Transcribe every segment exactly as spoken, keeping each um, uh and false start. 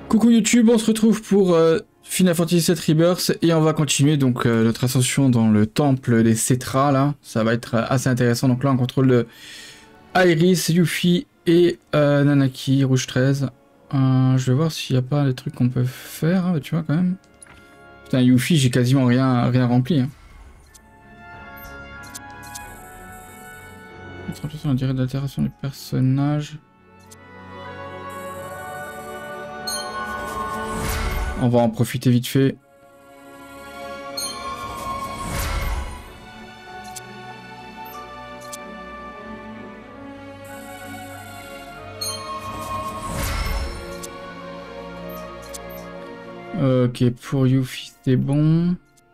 Coucou YouTube, on se retrouve pour euh, Final Fantasy sept Rebirth et on va continuer donc euh, notre ascension dans le temple des Cetra là. Ça va être euh, assez intéressant. Donc là on contrôle euh, Aeris, Yuffie et euh, Nanaki, Rouge treize. Euh, je vais voir s'il n'y a pas des trucs qu'on peut faire, hein, tu vois quand même. Putain, Yuffie, j'ai quasiment rien, rien rempli. Hein. La durée d'altération du personnage. On va en profiter vite fait. Ok, pour Yuffie, c'est bon.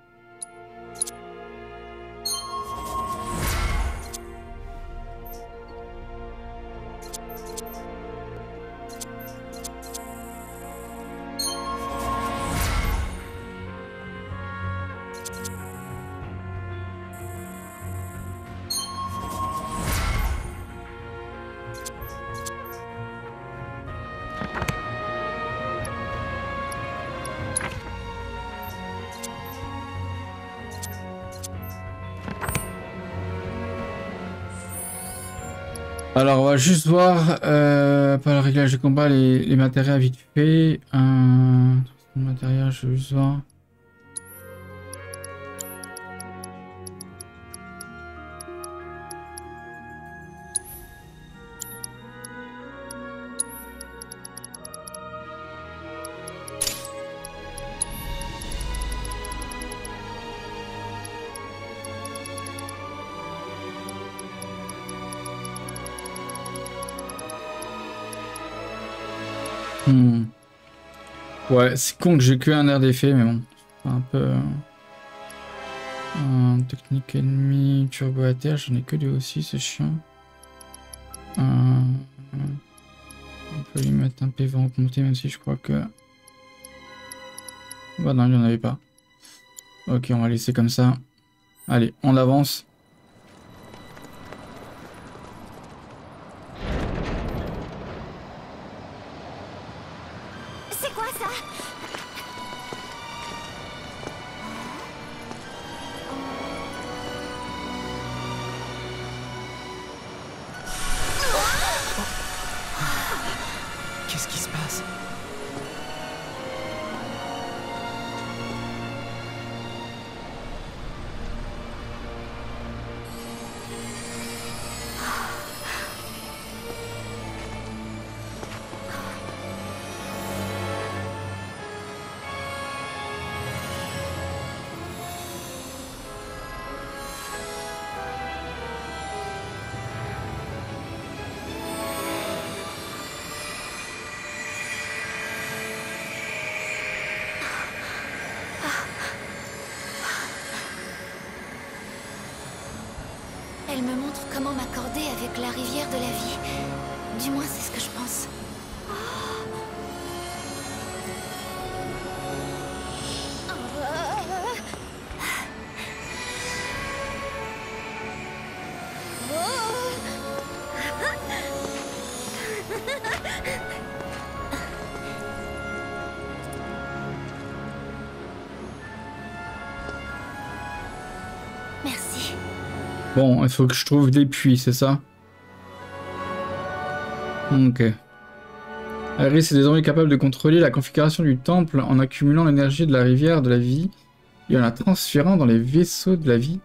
Alors on va juste voir euh, par le réglage de combat les, les matériels vite fait. Un matériel, je vais juste voir. Hmm. Ouais, c'est con que j'ai que un air d'effet, mais bon, c'est un peu... Euh, technique ennemi, turbo à terre, j'en ai que deux aussi, c'est chiant. Euh, on peut lui mettre un P V en augmenté, même si je crois que... Bah non, il n'y en avait pas. Ok, on va laisser comme ça. Allez, on avance. Qu'est-ce qui se passe? Elle me montre comment m'accorder avec la rivière de la vie. Du moins, c'est ce que je pense. Merci. Bon, il faut que je trouve des puits, c'est ça? Ok. Aeris est désormais capable de contrôler la configuration du temple en accumulant l'énergie de la rivière de la vie et en la transférant dans les vaisseaux de la vie.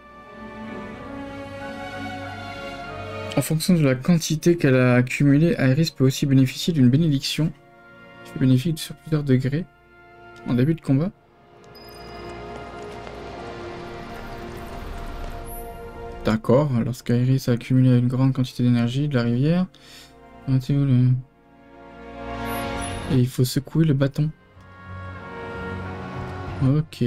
En fonction de la quantité qu'elle a accumulée, Aeris peut aussi bénéficier d'une bénédiction qui bénéficie sur plusieurs degrés en début de combat. D'accord, lorsqu'Aeris a accumulé une grande quantité d'énergie de la rivière, et il faut secouer le bâton. Ok.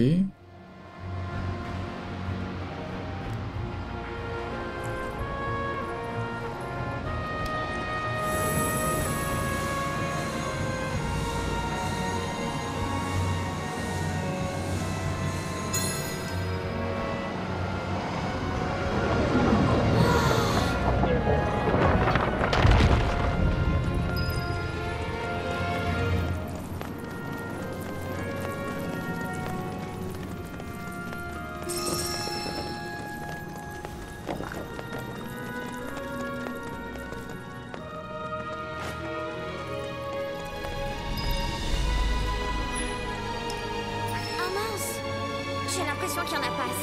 l'impression qu'il n'y en a pas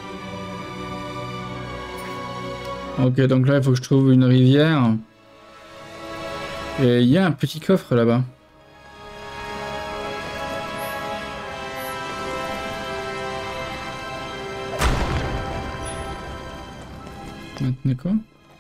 assez. Ok, donc là, il faut que je trouve une rivière. Et il y a un petit coffre là-bas. Maintenant quoi?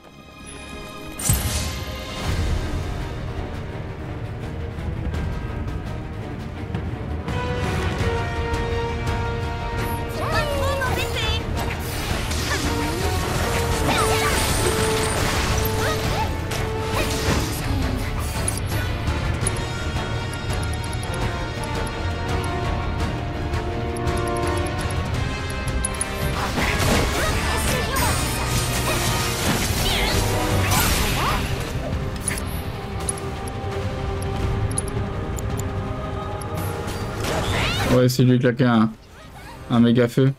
Ouais, c'est lui claquer un, un méga feu.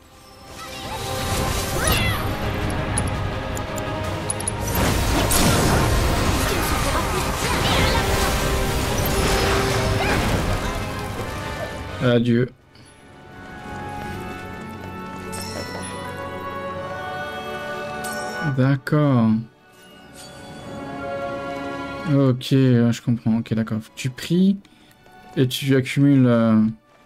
Adieu. D'accord. Ok, je comprends. Ok, d'accord. Tu pries et tu accumules... Euh...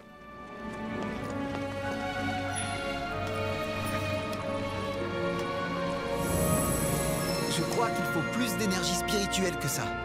Je crois qu'il faut plus d'énergie spirituelle que ça.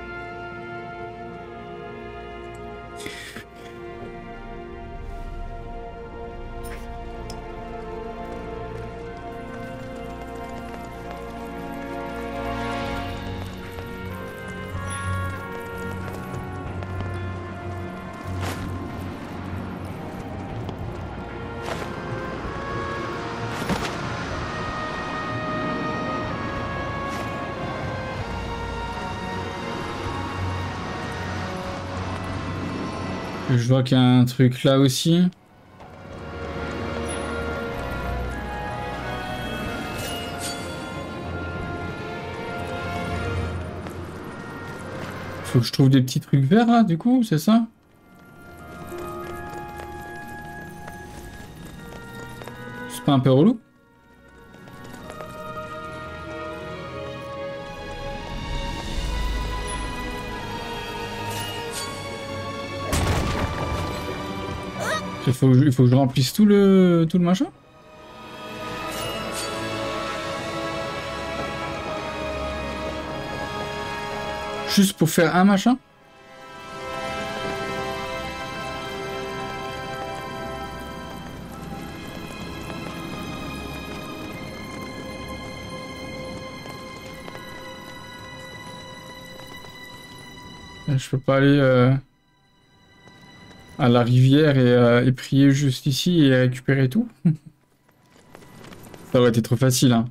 Je vois qu'il y a un truc là aussi. Faut que je trouve des petits trucs verts là, du coup, c'est ça? C'est pas un peu relou? Il faut, il faut que je remplisse tout le, tout le machin. Juste pour faire un machin. Je peux pas aller... Euh... à la rivière et, euh, et prier juste ici et récupérer tout. Ça aurait été trop facile, hein.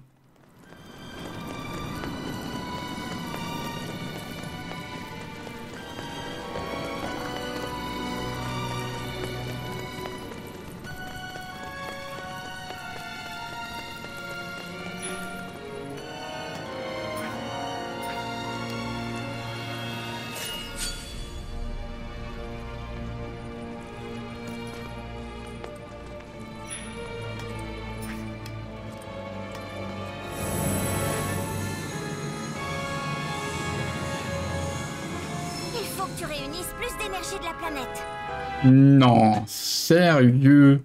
Tu réunisses plus d'énergie de la planète. Non, sérieux.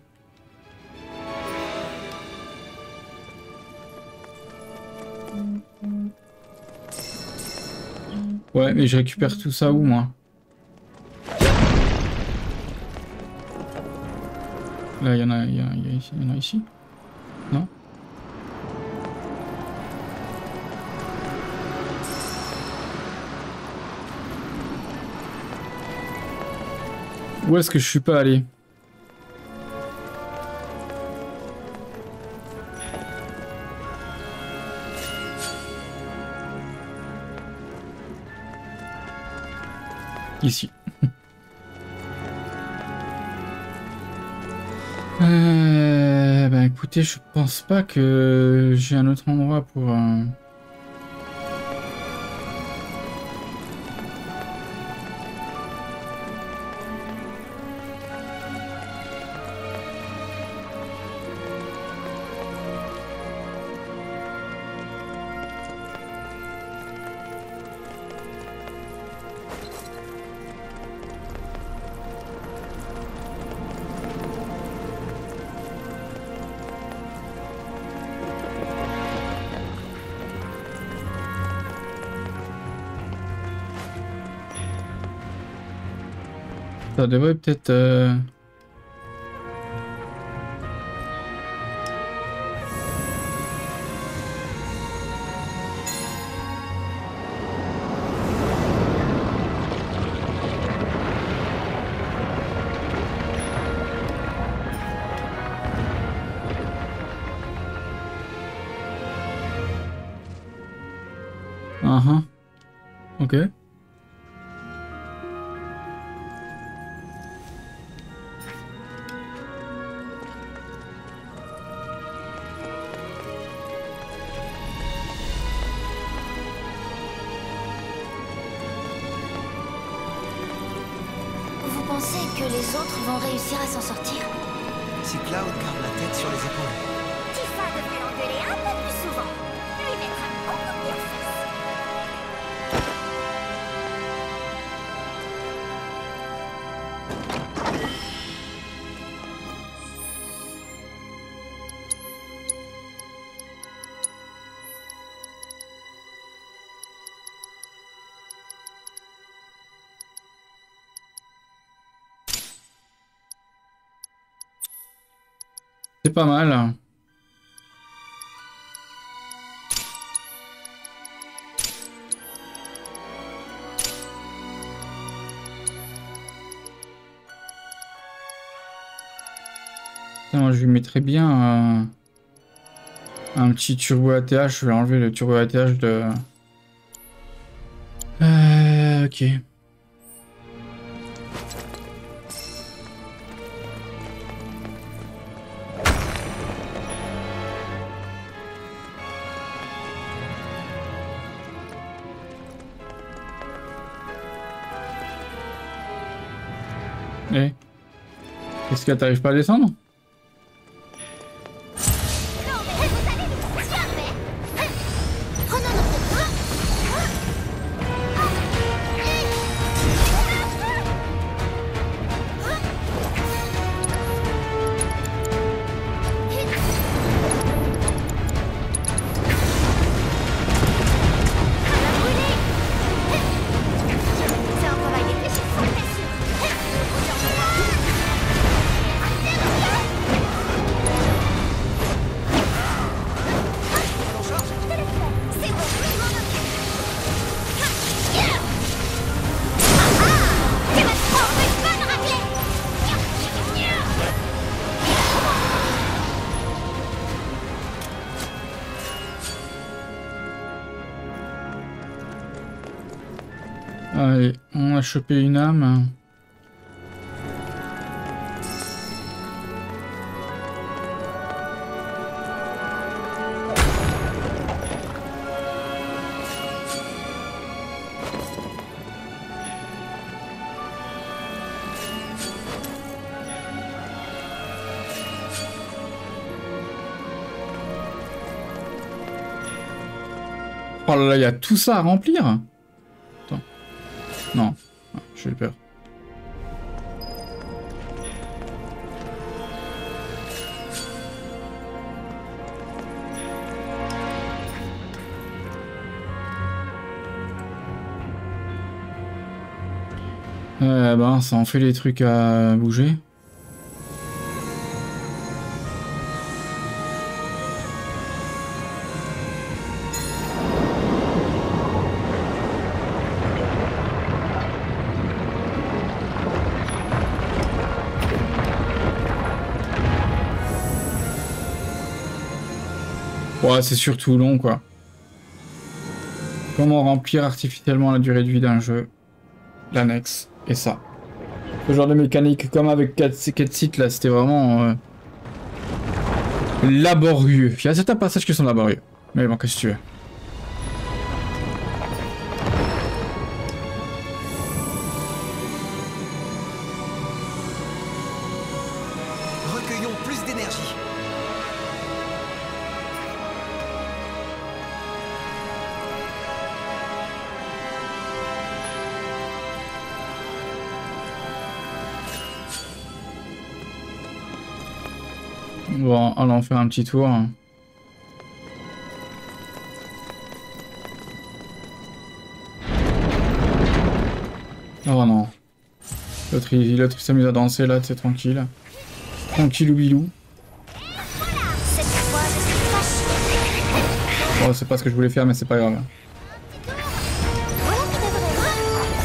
Ouais, mais je récupère tout ça où, moi? Là, il y en a, il y, a, il y, a ici, il y en a ici. Non? Où est-ce que je suis pas allé? Ici. euh, bah écoutez, je pense pas que j'ai un autre endroit pour... Euh... Ça devrait peut-être... Euh... Uh-huh. Ok. Vous pensez que les autres vont réussir à s'en sortir? Si Cloud garde la tête sur les épaules. Tifa devrait l'engueuler un peu plus souvent. Lui mettre un bon coup de pied aux fesses. C'est pas mal. Moi, je lui mettrais bien euh, un petit turbo A T H. Je vais enlever le turbo A T H de... Euh, ok. Eh, qu'est-ce que t'arrives pas à descendre? Allez, on a chopé une âme. Oh là là, il y a tout ça à remplir. Attends. Non, j'ai eu peur. Euh, ben, ça en fait les trucs à bouger. Ouais, c'est surtout long, quoi. Comment remplir artificiellement la durée de vie d'un jeu? L'annexe. Et ça. Ce genre de mécanique, comme avec quatre sites, là, c'était vraiment... Euh, laborieux. Il y a certains passages qui sont laborieux. Mais bon, qu'est-ce que tu veux? Recueillons plus d'énergie. Bon, allons faire un petit tour. Oh non. L'autre il, l'autre, il s'amuse à danser là, c'est tranquille. Tranquille ou bilou. Cette fois, je suis fâchée. Bon, c'est pas ce que je voulais faire, mais c'est pas grave. Voilà qui devrait.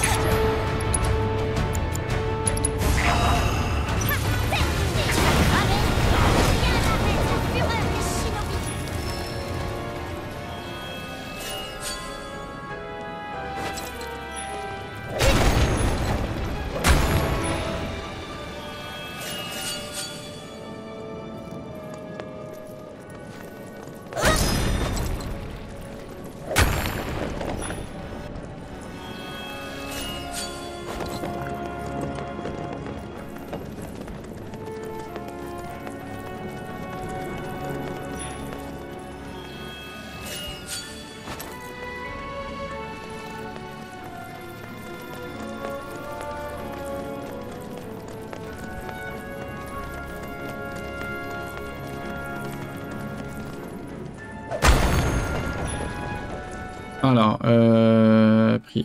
Alors, euh... prier.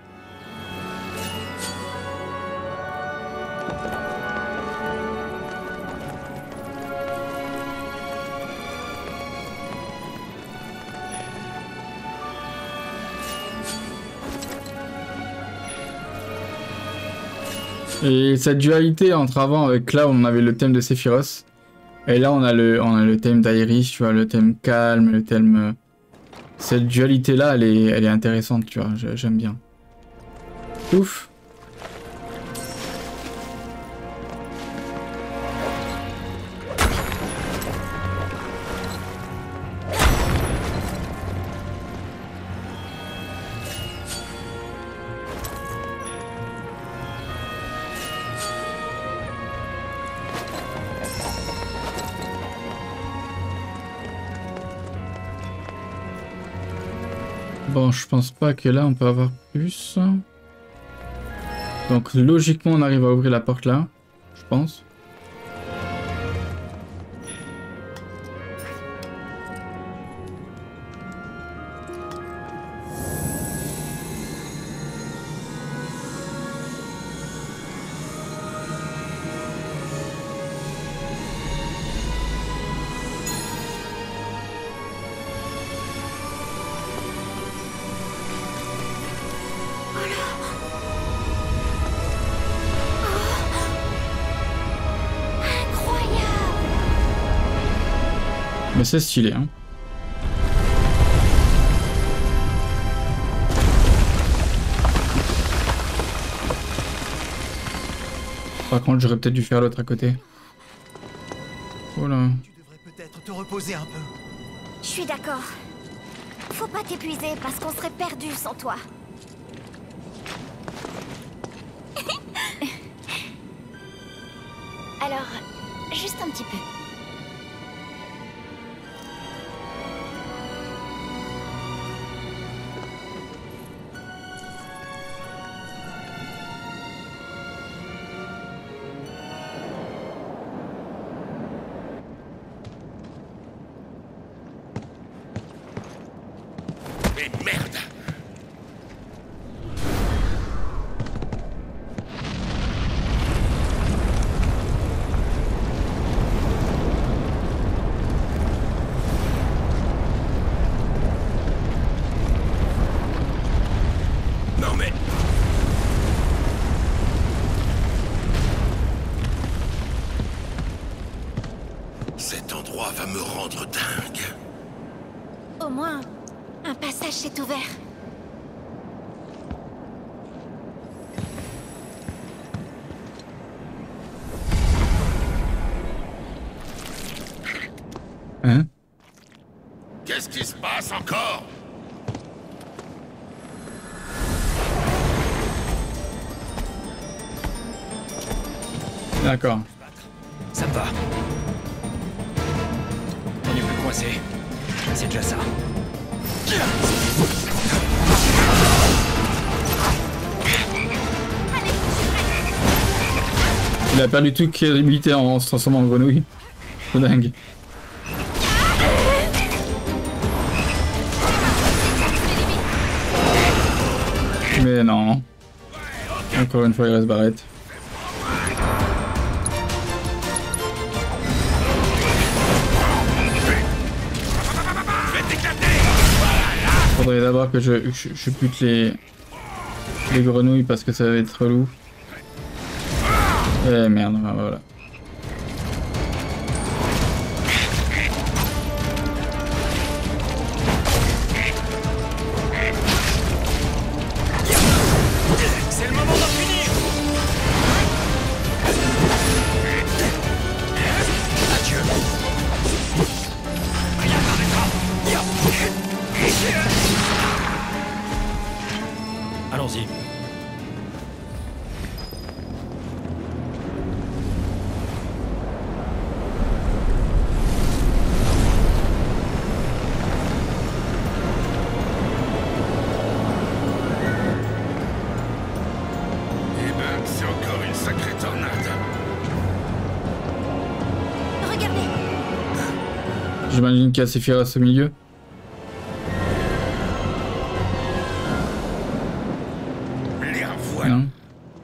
Et cette dualité entre avant avec là où on avait le thème de Sephiroth, et là on a le, on a le thème d'Aeris, tu vois, le thème calme, le thème... Cette dualité là, elle est, elle est intéressante, tu vois, j'aime bien. Ouf. Bon, je pense pas que là on peut avoir plus. Donc logiquement on arrive à ouvrir la porte là, je pense. Mais c'est stylé, hein. Par contre, j'aurais peut-être dû faire l'autre à côté. Oh là. Tu devrais peut-être te reposer un peu. Je suis d'accord. Faut pas t'épuiser parce qu'on serait perdu sans toi. Alors, juste un petit peu. Mais merde! Non mais... Cet endroit va me rendre dingue. Au moins, un passage s'est ouvert. Hein? Qu'est-ce qui se passe encore? D'accord. Ça me va. On est plus coincé. C'est déjà ça. Il a perdu toute crédibilité en se transformant en grenouille. C'est dingue. Mais non. Encore une fois, il reste barrette. Faudrait d'abord que je, je, je bute les, les grenouilles parce que ça va être relou. Eh merde, voilà. C'est le moment d'en finir. Adieu. Rien n'arrêtera. Allons-y. J'imagine qu'il y a Sephiroth au milieu. Les revoilà. Non.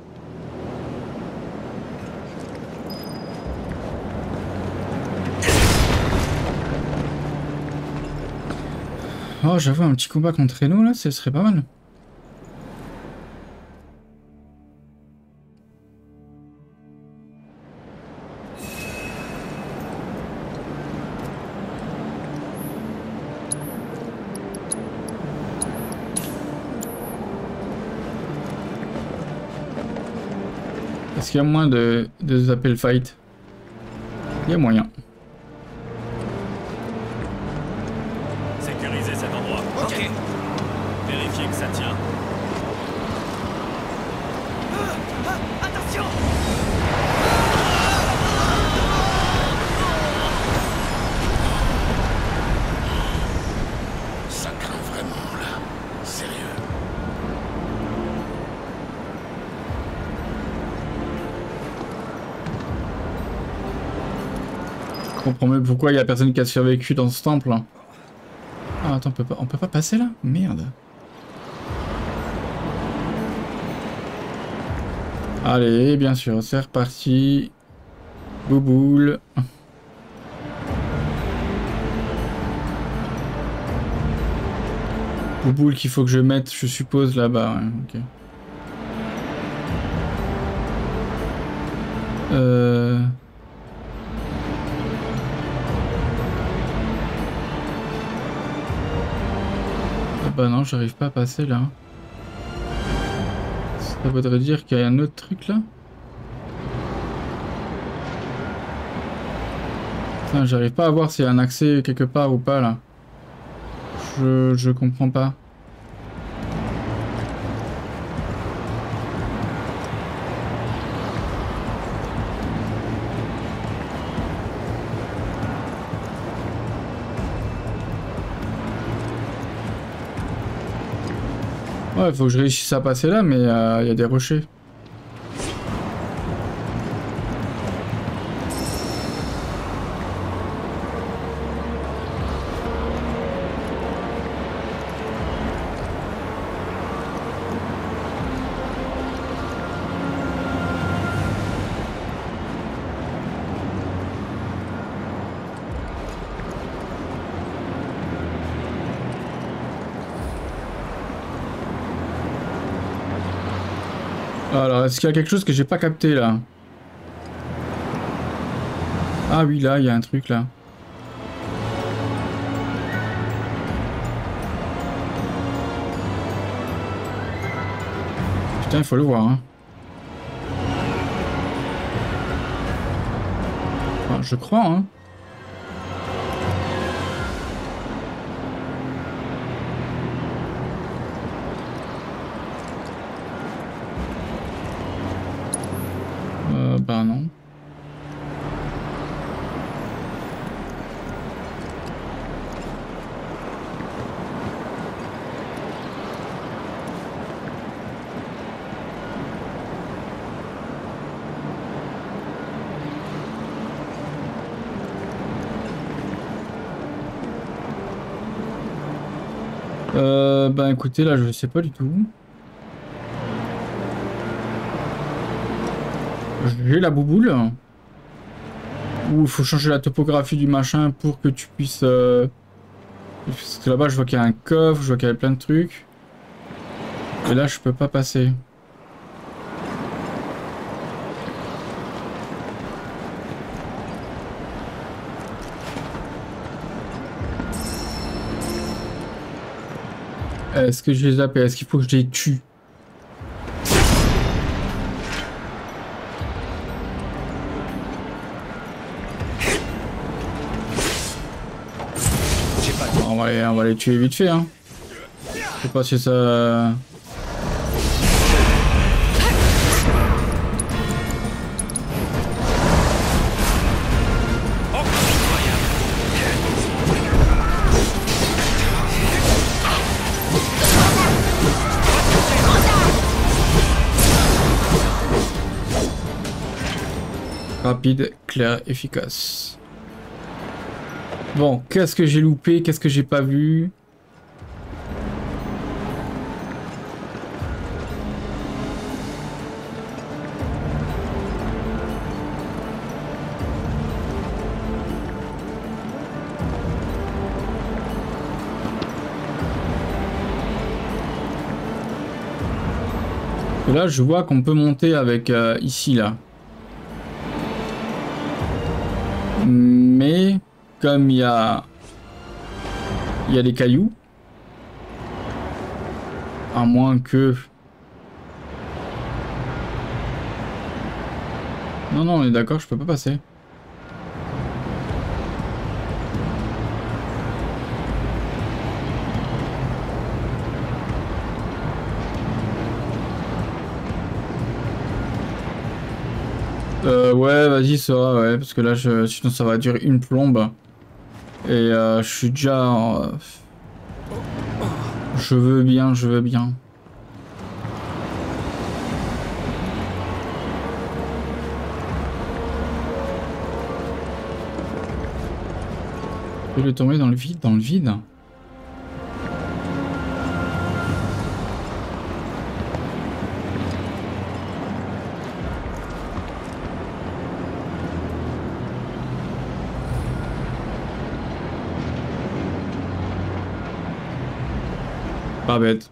Oh, j'avoue, un petit combat contre Reno là, ce serait pas mal. Est-ce qu'il y a moins de, de zapper le fight? Il y a moyen. Sécuriser cet endroit. Ok. Vérifier que ça tient. Attention! Ça craint vraiment là. Sérieux. Je comprends mieux pourquoi il y a personne qui a survécu dans ce temple. Ah attends, on peut pas, on peut pas passer là? Merde. Allez, bien sûr, c'est reparti. Bouboule. Bouboule qu'il faut que je mette, je suppose, là-bas. Ouais, ok. Euh... Ah bah non, j'arrive pas à passer là. Ça voudrait dire qu'il y a un autre truc là. Putain, j'arrive pas à voir s'il y a un accès quelque part ou pas là. Je, je comprends pas. Ouais, faut que je réussisse à passer là, mais il euh, y a des rochers. Alors, est-ce qu'il y a quelque chose que j'ai pas capté là? Ah oui, là, il y a un truc là. Putain, il faut le voir, hein. Enfin, je crois, hein. Bah non. Euh, bah écoutez, là je sais pas du tout. J'ai la bouboule. Ou il faut changer la topographie du machin pour que tu puisses euh, Parce que là-bas, je vois qu'il y a un coffre, je vois qu'il y a plein de trucs. Et là, je peux pas passer. Est-ce que je les appelle? Est-ce qu'il faut que je les tue? On va, les, on va les tuer vite fait, hein. Je sais pas si ça... Rapide, clair, efficace. Bon, qu'est-ce que j'ai loupé? Qu'est-ce que j'ai pas vu? Et là, je vois qu'on peut monter avec euh, ici, là. Mais comme il y a il y a des cailloux, à moins que non non on est d'accord, je peux pas passer. Euh, ouais, vas-y, ça va, ouais, parce que là, je, sinon ça va durer une plombe. Et euh, je suis déjà... Euh, je veux bien, je veux bien. Je vais le tomber dans le vide, dans le vide. Pas bête.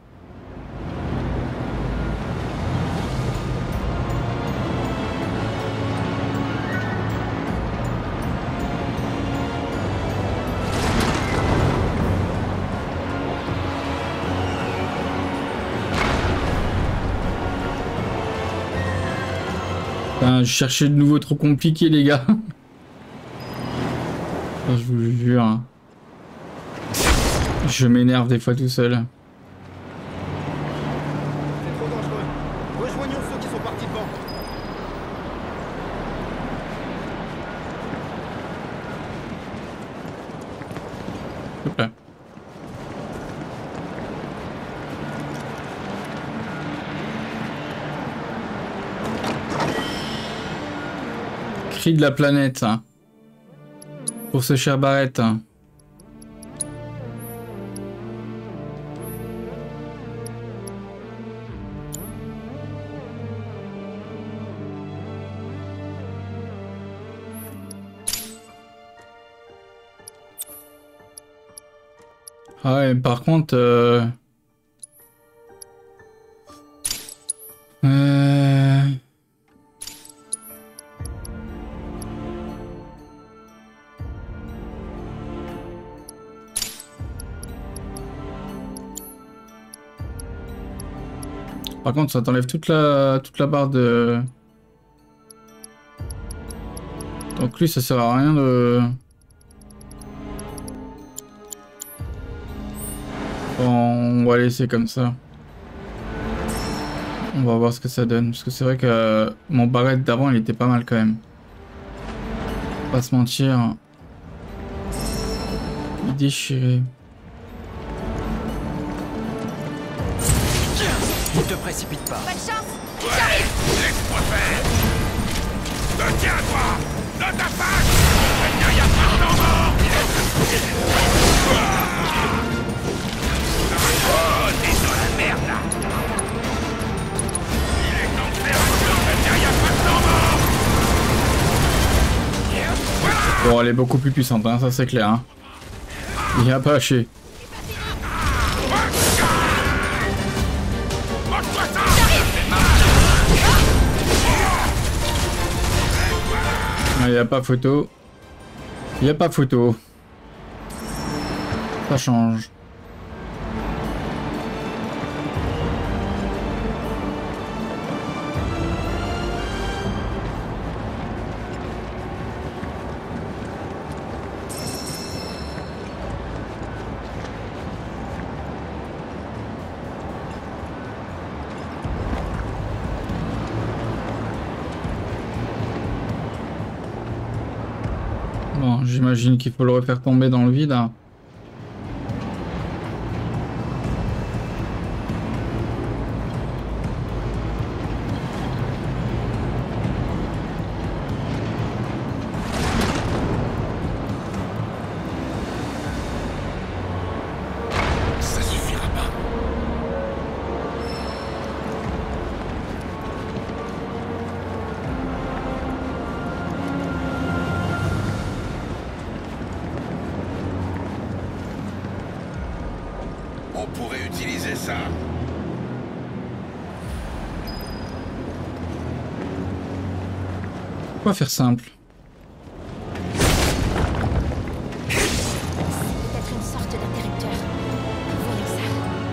Putain, je cherchais de nouveau trop compliqué, les gars. Je vous jure. Hein. Je m'énerve des fois tout seul. Cri de la planète. Hein. Pour ce cher Barrett. Hein. Ah ouais, par contre... Euh... Euh... Par contre, ça t'enlève toute la toute la barre de... Donc lui, ça sert à rien de... On va laisser comme ça. On va voir ce que ça donne. Parce que c'est vrai que euh, mon barrette d'avant, il était pas mal quand même. Pas se mentir. Il est déchiré. Ne te précipite pas. Pas de chance. Ouais, laisse-moi faire. Ne tiens-toi. Ne t'attaque. Il n'y a pas de mort. Oh, t'es dans la merde là. Il est temps de faire un tour. Il n'y a pas de mort. Bon, elle est beaucoup plus puissante, hein, ça c'est clair. Hein. Il n'y a pas haché. il n'y a pas photo. Il n'y a pas photo. Ça change. Bon, j'imagine qu'il faut le refaire tomber dans le vide. Hein. Ça suffira pas. On pourrait utiliser ça. Pourquoi faire simple? Peut-être une sorte d'interrupteur. Voyons ça.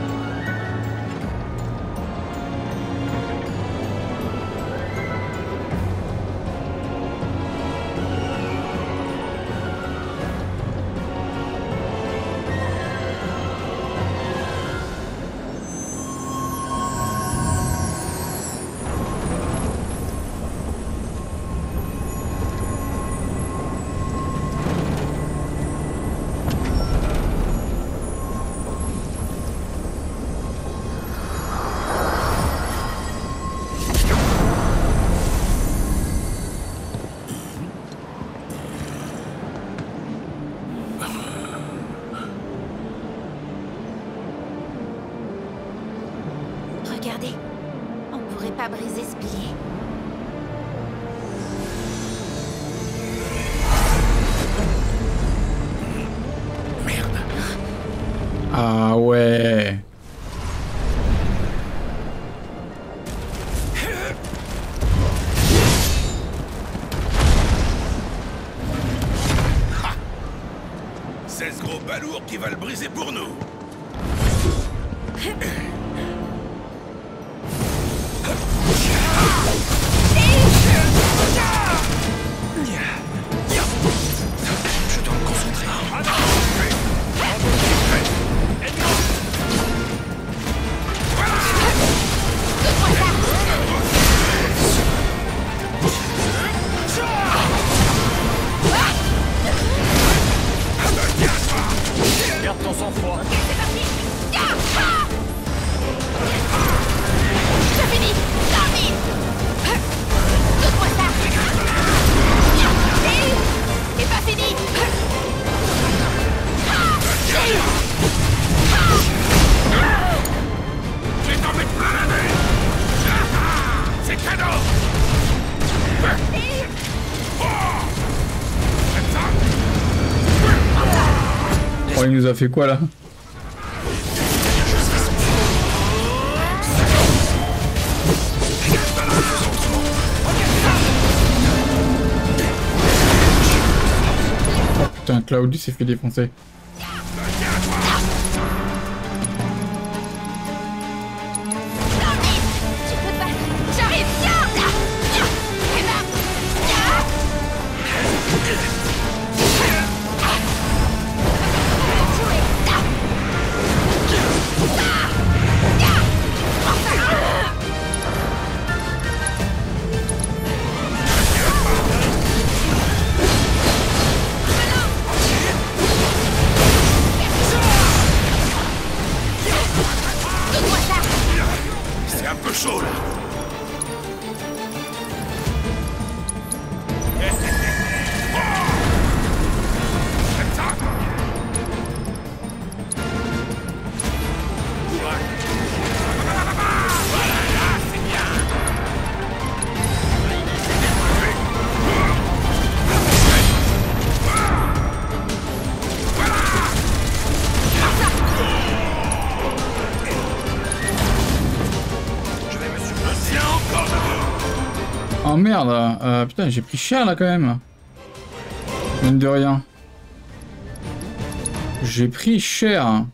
Regardez, on pourrait pas briser ce billet. Merde. Ah ouais. seize gros balourds qui va le briser pour nous. Je dois me concentrer. Garde ton sang-froid. C'est fini! Termine! Donne-moi ça! Et... C'est pas fini! Je vais t'en mettre plein la nez. C'est cadeau. Oh, il nous a fait quoi là? Oh putain, Claudius s'est fait défoncer. Tu peux pas... J'arrive! Viens! Et là! C'est un peu chaud là. Comme ça. Voilà, là, c'est bien. Je me suis encore debout. Oh merde, euh, putain, j'ai pris cher là quand même. Mine de rien. J'ai pris cher.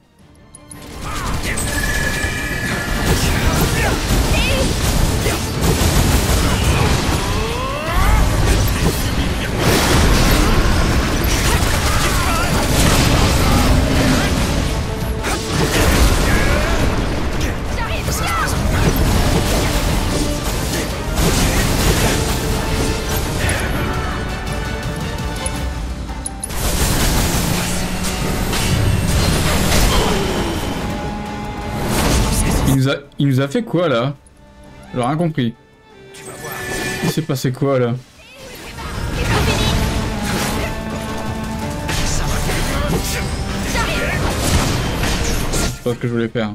Il nous a, il nous a fait quoi là? J'ai rien compris. Il s'est passé quoi là? C'est pas ce que je voulais faire.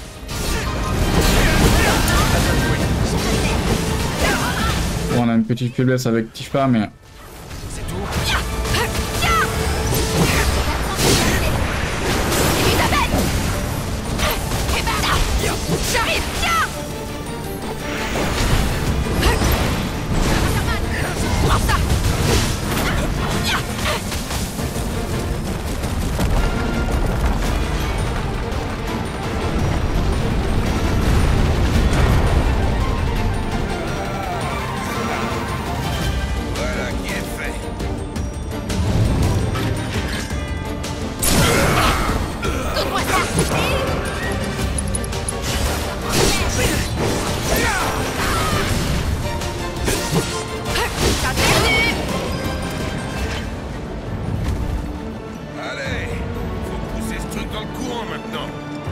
Bon, on a une petite faiblesse avec Tifa, mais... J'arrive, tiens! Prends ça! Voilà qui est fait. Donne-moi ça! Allez, faut pousser ce truc dans le courant maintenant.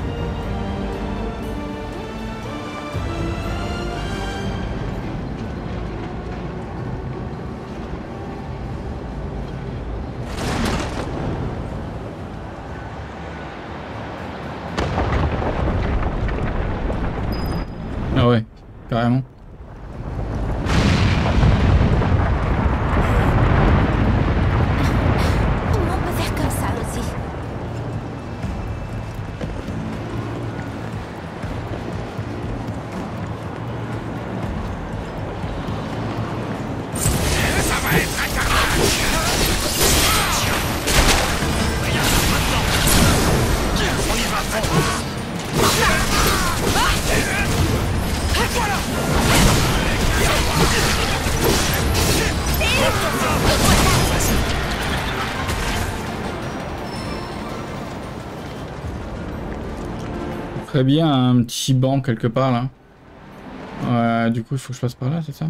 Ah ouais, carrément. On peut faire comme ça aussi. Ça va être un carnage. On y va fort. Très bien, un petit banc quelque part là. Ouais, du coup il faut que je passe par là, c'est ça?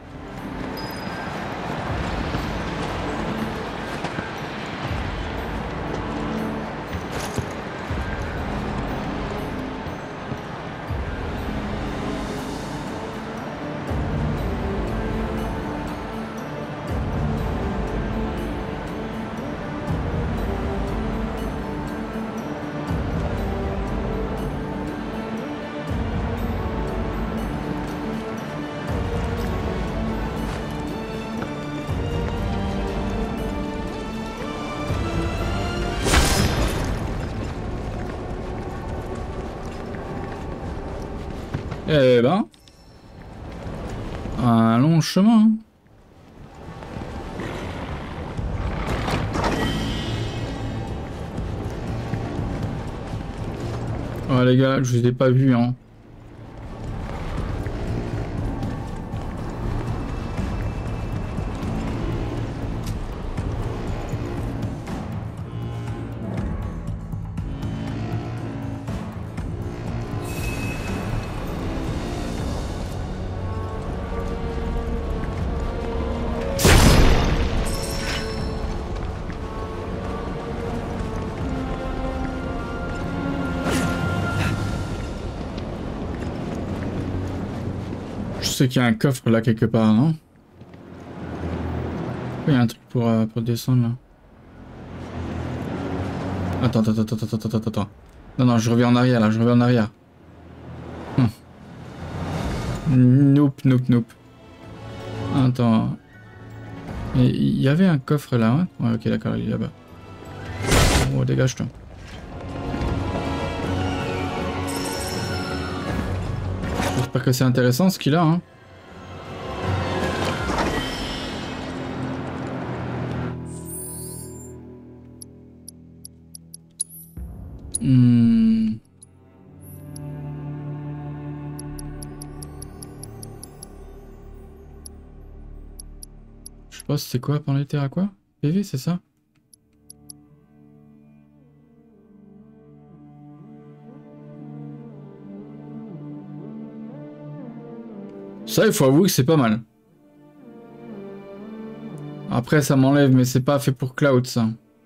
Eh ben, un long chemin. Ouais les gars, je vous ai pas vu hein. Je sais qu'il y a un coffre là quelque part, non? Il y a un truc pour, euh, pour descendre là. Attends, attends, attends, attends, attends, attends. Non, non, je reviens en arrière là, je reviens en arrière. Hum. Nope, nope, nope. Attends. Il y avait un coffre là, hein? Ouais, ok, d'accord, il est là-bas. Oh, dégage-toi. J'espère que c'est intéressant ce qu'il a, hein. Hmm. Je sais pas c'était quoi penalité à quoi? P V c'est ça? Ça il faut avouer que c'est pas mal. Après ça m'enlève mais c'est pas fait pour Cloud ça.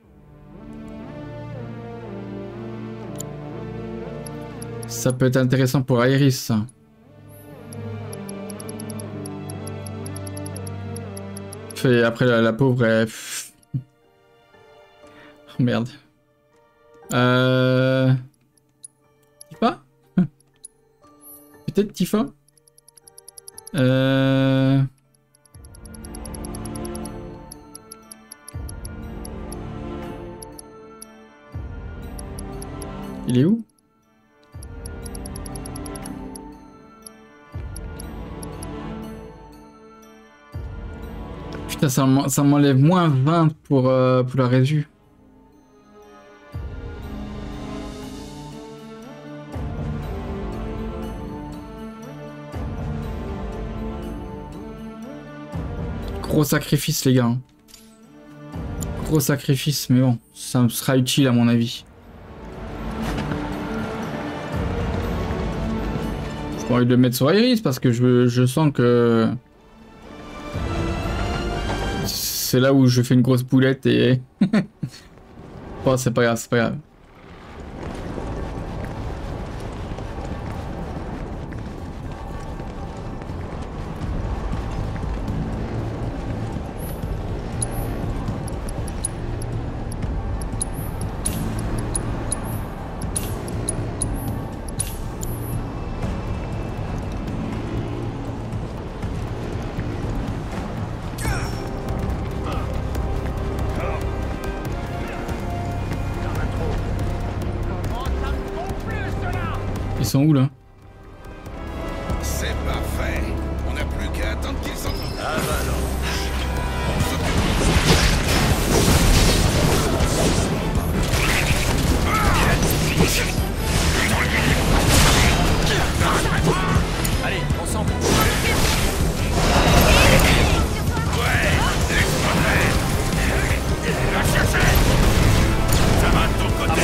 Ça peut être intéressant pour Iris ça. Et après la, la pauvre elle... Oh, merde. Euh... Tifa? Peut-être Tifa? Euh... Il est où? Putain, ça m'enlève moins vingt pour, euh, pour la résu. Gros sacrifice, les gars. Gros sacrifice, mais bon, ça me sera utile à mon avis. J'ai pas envie de le mettre sur Iris parce que je, je sens que... C'est là où je fais une grosse boulette et... Bon, c'est pas grave, c'est pas grave. Ils sont où là? C'est parfait. On n'a plus qu'à attendre qu'ils s'en trouvent. Avalanche. On Allez, ensemble. Ouais, laisse-moi faire. La chercher. Ça va de ton côté.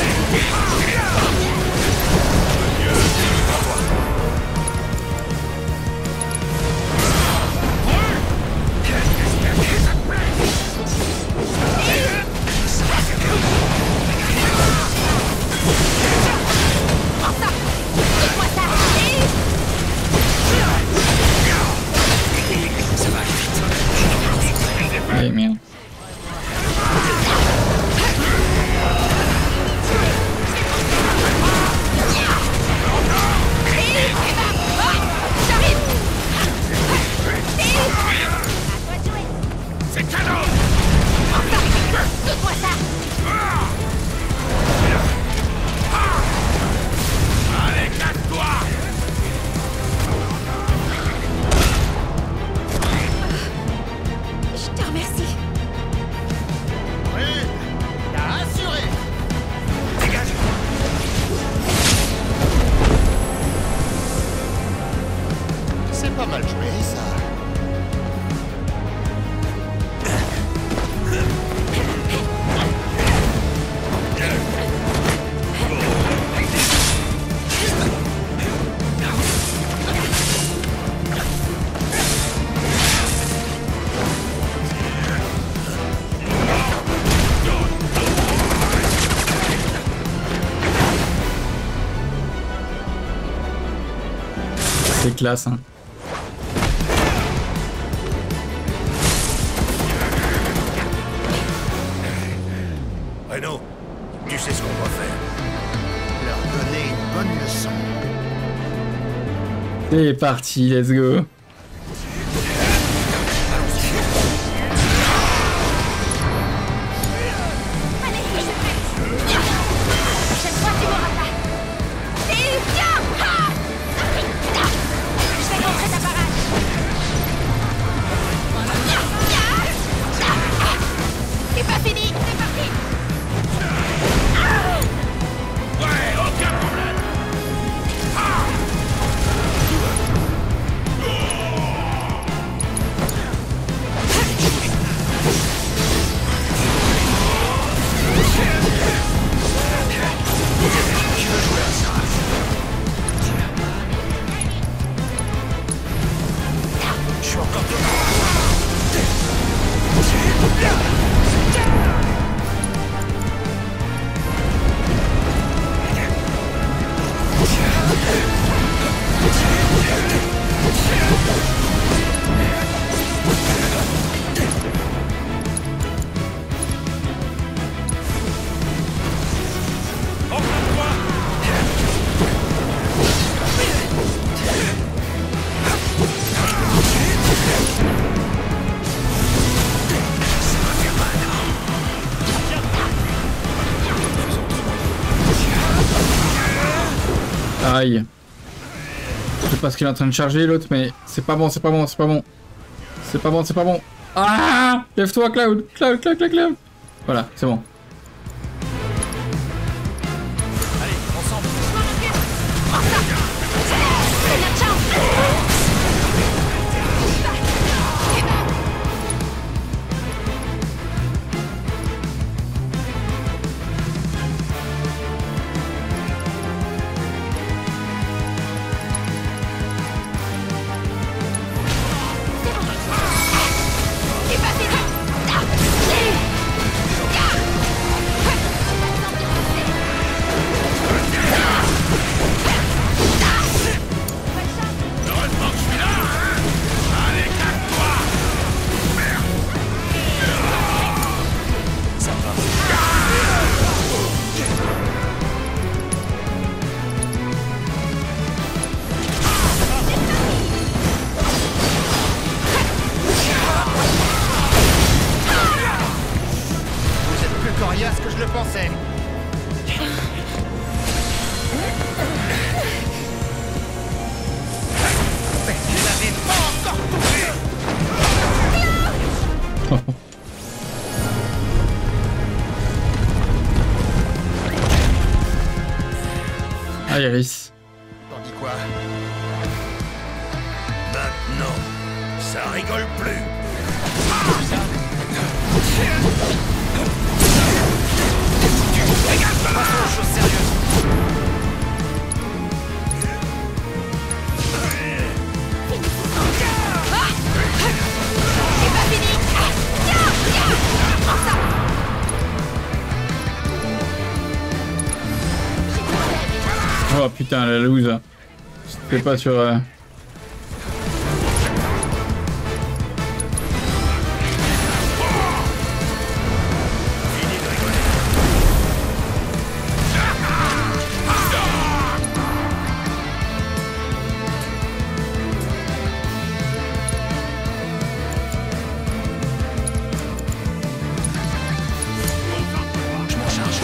Allez, merde. C'est canon. Saute-moi ça. Allez, casse-toi. Je te remercie. Oui, t'as assuré. Dégage. C'est pas mal joué, ça. C'est classe, hein. Reno, tu sais ce qu'on doit faire. Leur donner une bonne leçon. C'est parti, let's go. Prochaine fois, tu m'auras pas. Et tiens. Ah. Je vais rentrer ta parade. C'est pas fini. C'est parti. Ouais. Aïe. Je sais pas ce qu'il est en train de charger l'autre, mais c'est pas bon, c'est pas bon, c'est pas bon. C'est pas bon, c'est pas bon. Ah! Lève-toi, Cloud! Cloud, Cloud, Cloud, Cloud! Voilà, c'est bon. Allez, ensemble. C'est notre chance. Heureusement que je suis là, hein. Allez, casse-toi. Merde. Ça va. Vous êtes plus coriace que je le pensais. Mais tu l'avais pas encore touché. Ah, Iris. T'en dis quoi? Maintenant, ça rigole plus. Passons aux choses sérieuses. C'est pas fini. Tiens, tiens. Prends ça. Oh putain, la loose. C'était pas sur... Euh... Je m'en charge.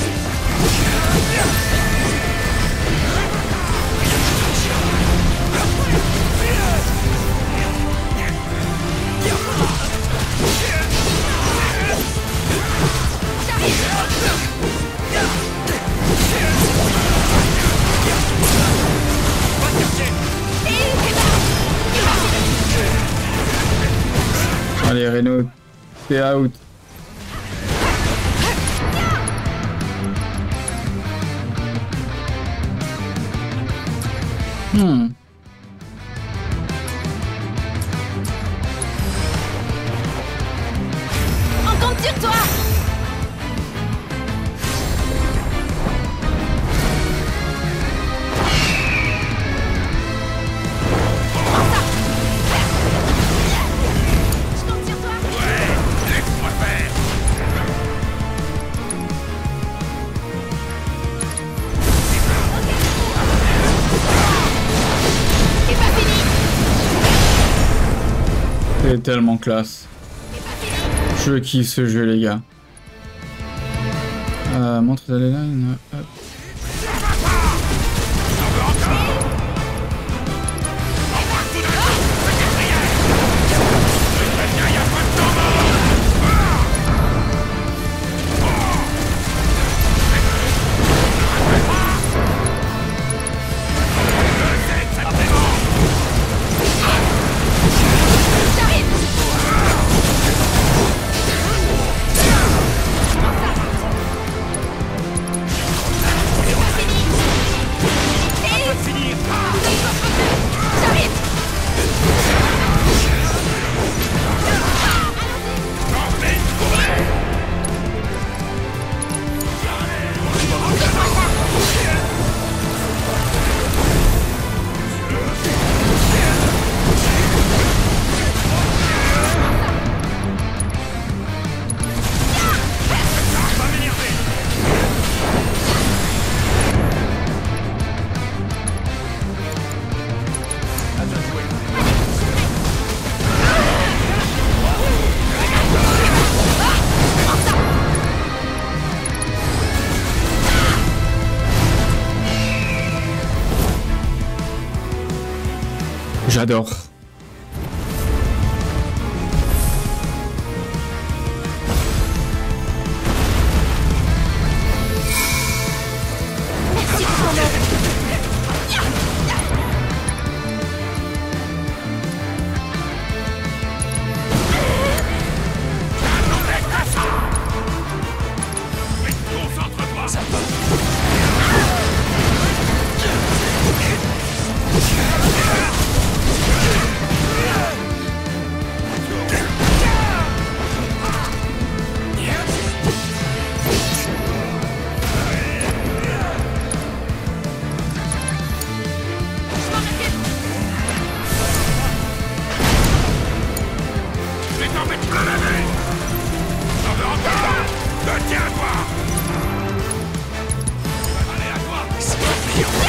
Allez, Renault, t'es out. Hmm. On compte sur toi. Je compte sur toi. Ouais, laisse-moi faire. C'est pas fini. C'est tellement classe. C'est pas fini. Je kiffe ce jeu, les gars. Euh, montre d'aller là. Une... Hop. J'arrive. J'adore. Merci pour ton aide. Concentre-toi. Ça je vais t'en mettre plein la vue. T'en veux encore? Te tiens-toi. Allez, à toi. C'est pas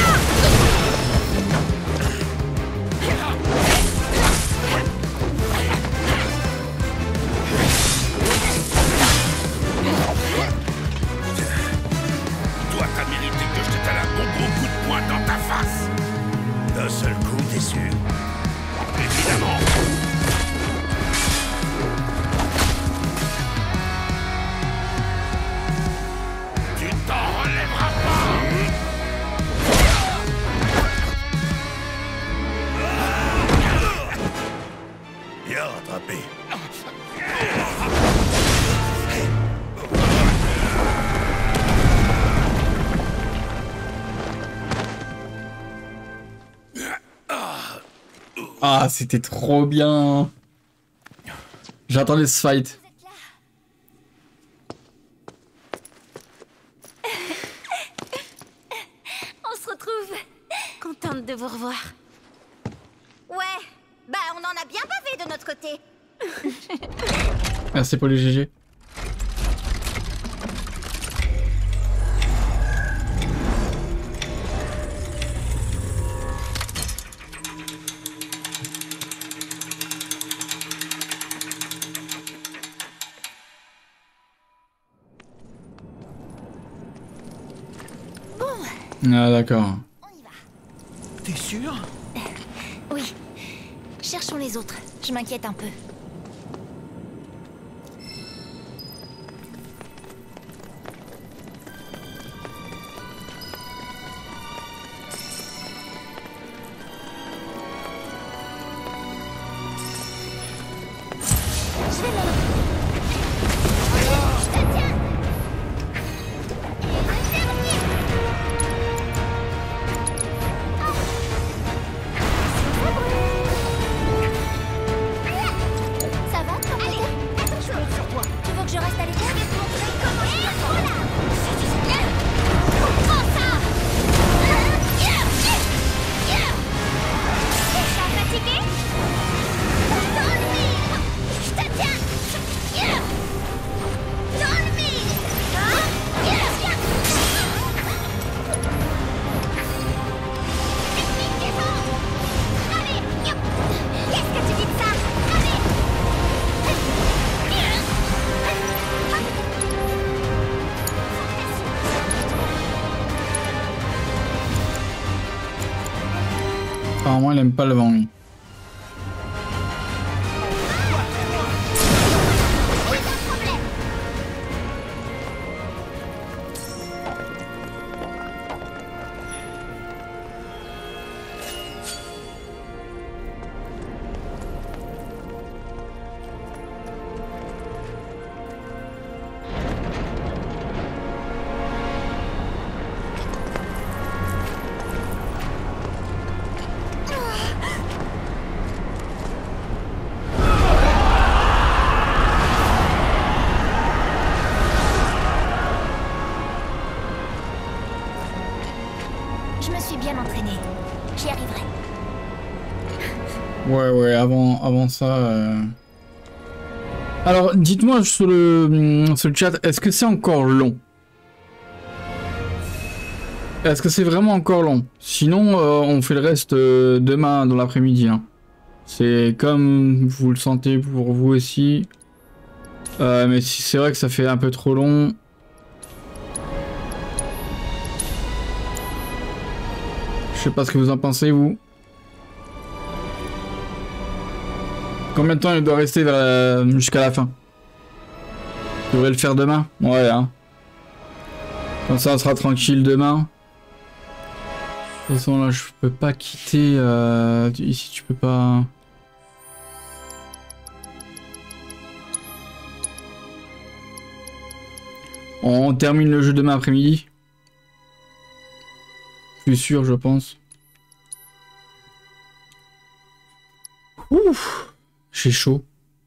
toi, t'as mérité que je te donne un bon gros coup de poing dans ta face. D'un seul coup, t'es sûr? Évidemment. Tu t'en relèveras pas. Bien rattrapé. Ah, c'était trop bien. J'attendais ce fight. On se retrouve. Contente de vous revoir. Ouais, bah on en a bien bavé de notre côté. Merci pour les G G. Ah d'accord. On y va. T'es sûr? Oui. Cherchons les autres. Je m'inquiète un peu. Je vais là. Je te tiens. Et le dernier. Ça va, ton Allez, attention sur toi. Tu veux que je reste à l'écart? Je vais te montrer comment je fais. Voilà. Prends ça. Déjà fatigué? Dans le mille. Je te tiens. Dans le mille. Hein? Allez, qu'est-ce que tu dis de ça? Allez. Apparemment, il aime pas le vent, lui. Aucun problème. Je me suis bien entraînée. J'y arriverai. Ouais, ouais, avant, avant ça... euh, Alors, dites-moi sur le, sur le chat, est-ce que c'est encore long? Est-ce que c'est vraiment encore long? Sinon, euh, on fait le reste euh, demain dans l'après-midi. Hein. C'est comme vous le sentez pour vous aussi. Euh, mais si c'est vrai que ça fait un peu trop long... Je sais pas ce que vous en pensez, vous. Combien de temps il doit rester vers la... jusqu'à la fin? Je devrais le faire demain? Ouais, hein. Comme ça, on sera tranquille demain. De toute façon, là, je peux pas quitter... Euh... Ici, tu peux pas... On termine le jeu demain après-midi. Plus sûr, je pense. Ouf, j'ai chaud.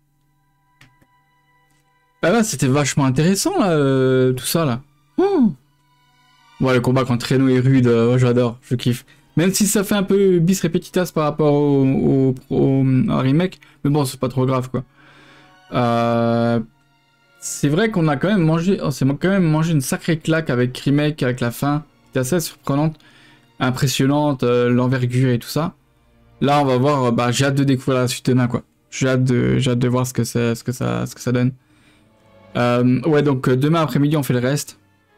Ah là, c'était vachement intéressant, là, euh, tout ça, là. Oh. Ouais, le combat contre Reno et Rude, euh, j'adore, je kiffe. Même si ça fait un peu bis repetitas par rapport au, au, au, au remake, mais bon, c'est pas trop grave, quoi. Euh... C'est vrai qu'on a quand même mangé, on s'est quand même mangé une sacrée claque avec remake, avec la fin. C'était assez surprenante, impressionnante, euh, l'envergure et tout ça. Là, on va voir, bah, j'ai hâte de découvrir la suite demain, quoi. J'ai hâte de, j'ai hâte de voir ce que c'est, ce que ça, ce que ça donne. Euh, ouais, donc euh, demain après-midi, on fait le reste.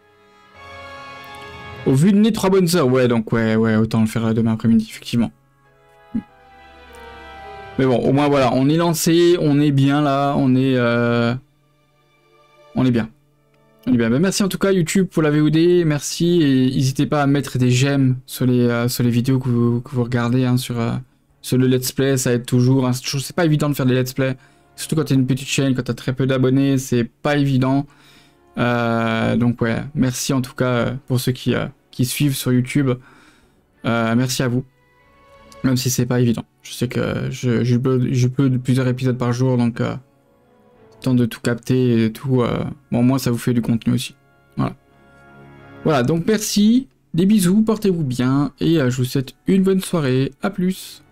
Au vu de mes trois bonnes heures, ouais, donc ouais, ouais, autant le faire demain après-midi, effectivement. Mais bon, au moins voilà, on est lancé, on est bien là, on est, euh... on est bien. On est bien. Ben, merci en tout cas YouTube pour la V O D, merci et n'hésitez pas à mettre des j'aime sur les euh, sur les vidéos que vous, que vous regardez, hein, sur euh, sur le let's play, ça aide toujours. Hein, c'est pas évident de faire des let's play, surtout quand t'as une petite chaîne, quand t'as très peu d'abonnés, c'est pas évident. Euh, donc ouais, merci en tout cas pour ceux qui, euh, qui suivent sur YouTube. Euh, merci à vous. Même si c'est pas évident. Je sais que je, je, upload, je upload plusieurs épisodes par jour, donc euh, temps de tout capter et tout. Euh, bon, moi ça vous fait du contenu aussi. Voilà. Voilà, donc merci, des bisous, portez-vous bien, et euh, je vous souhaite une bonne soirée. À plus.